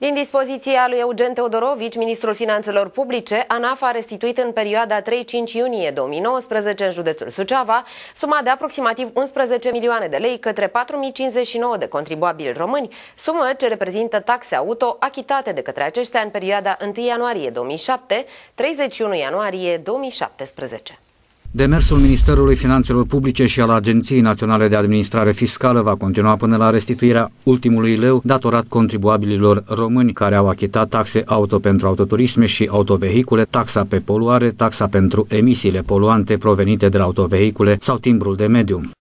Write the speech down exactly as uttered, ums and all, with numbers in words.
Din dispoziția lui Eugen Teodorovici, ministrul Finanțelor Publice, ANAF a restituit în perioada trei cinci iunie două mii nouăsprezece în județul Suceava suma de aproximativ unsprezece milioane de lei către patru mii cincizeci și nouă de contribuabili români, sumă ce reprezintă taxe auto achitate de către aceștia în perioada întâi ianuarie două mii șapte - treizeci și unu ianuarie două mii șaptesprezece. Demersul Ministerului Finanțelor Publice și al Agenției Naționale de Administrare Fiscală va continua până la restituirea ultimului leu datorat contribuabililor români care au achitat taxe auto pentru autoturisme și autovehicule, taxa pe poluare, taxa pentru emisiile poluante provenite de la autovehicule sau timbrul de mediu.